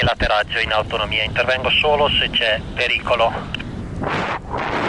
anche l'atterraggio in autonomia, intervengo solo se c'è pericolo.